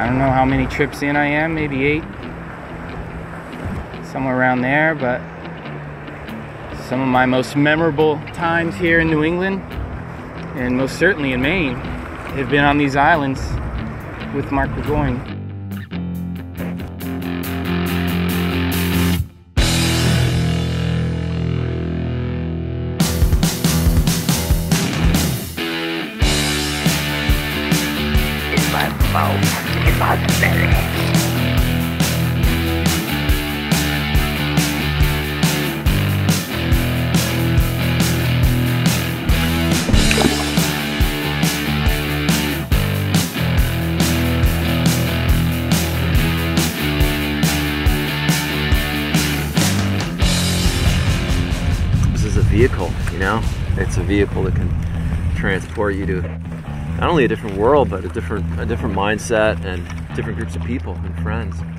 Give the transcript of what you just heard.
don't know how many trips in I am, maybe 8. Somewhere around there, but some of my most memorable times here in New England, and most certainly in Maine, have been on these islands with Mark Bourgoin. In my mouth, in my belly. Vehicle, you know, it's a vehicle that can transport you to not only a different world, but a different mindset and different groups of people and friends.